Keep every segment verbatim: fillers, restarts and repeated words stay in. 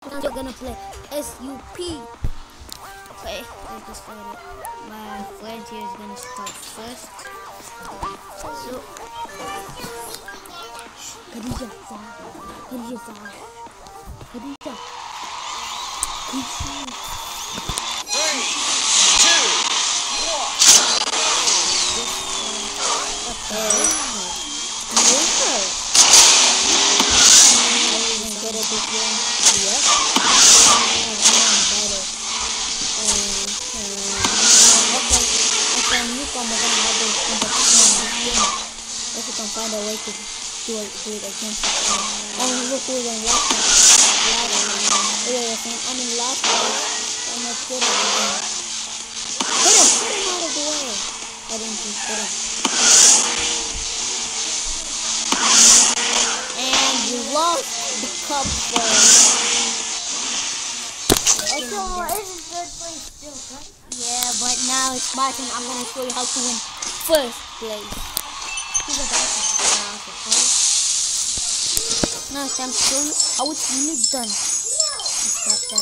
Now we're gonna play S U P. Okay, let's get started. My friend here is gonna start first. So, Khadija, Khadija, Khadija, Khadija. Three, two, one. Okay. Yeah. Get a big one. Yep. I'm better. Um, um, okay. Okay, newcomer gonna have this competition in this game. If you can find a way to do it, do it against it. Oh, look who's in last place. Last place. Wait, wait, I'm in last place. I'm not good at the game. Hit him! Hit him out of the way! I didn't just hit him. And you lost the cup for Okay, well, this is third place still, right? yeah, but now it's my turn. I'm gonna show you how to win first place. Now it's time to show you how it's really done. Stop that.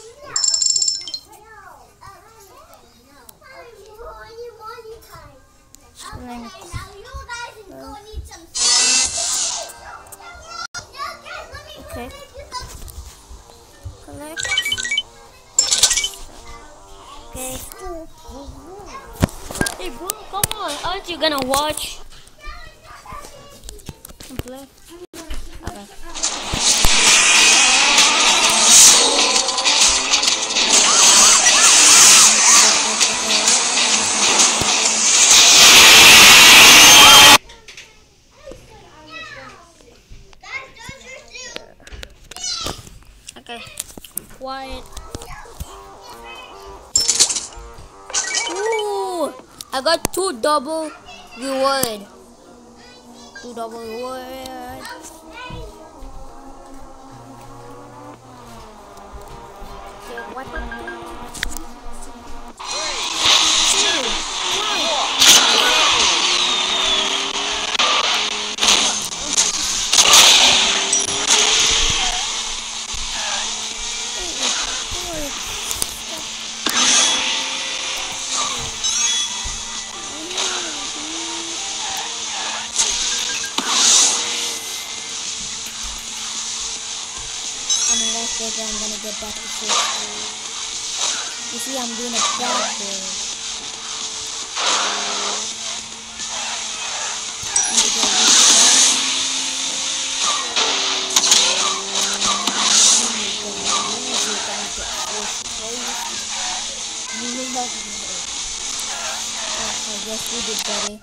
Okay. Collect. Okay. Hey bro, come on. Aren't you gonna watch? And play? Okay. Okay. Quiet. Ooh, I got two double reward. Two double reward. Okay, what the I'm gonna get back to first. You see, I'm doing a practice. I guess we did better.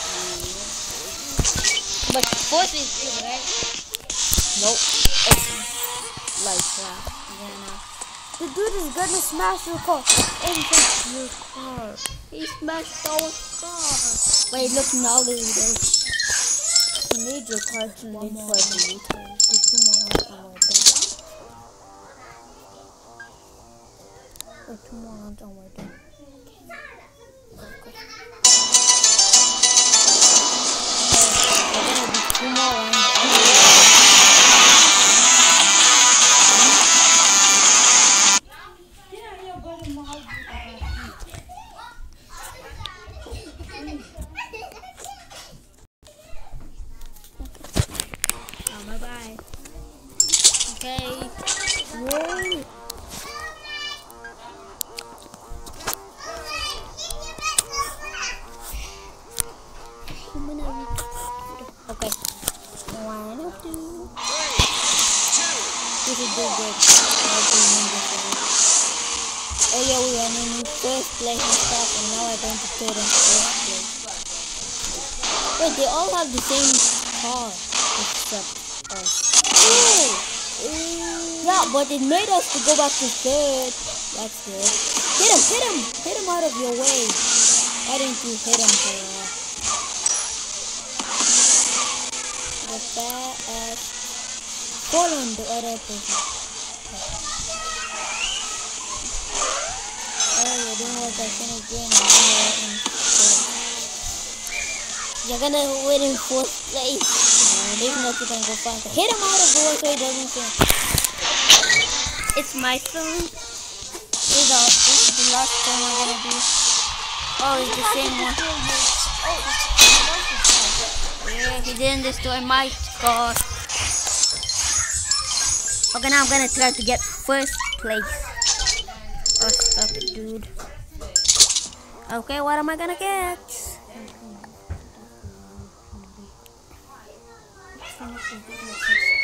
But fourth is good, right? Nope. Like that. Yeah, no. The dude is gonna smash your car. Into your car. He smashed our car. Wait, look now, there he does. He made your car to need for the later. There's two more rounds on my done. There's two more rounds on my done. Okay. There's gonna be two more rounds on my done. Bye-bye. Okay. Whoa. Okay. One, two. This is good, good. Oh yeah, we are in first place and stuff, and now we're going to third and fourth place. Wait, they all have the same car, except us. Ooh. Ooh. Yeah, but it made us to go back to third. That's good. Hit him, hit him, hit him out of your way. Why didn't you hit him there? The fast. Fall on the other person. Oh, you're doing what I finished doing. You're gonna win in fourth place. And if not, you can go find him. Hit him out of the way so he doesn't think. It's my turn. This is, the, this is the last time I'm gonna do. Oh, it's the same one. Yeah, he didn't destroy my car. Okay, now I'm gonna try to get first place. Oh, stop it, dude. Okay, what am I gonna get? Finish the video first.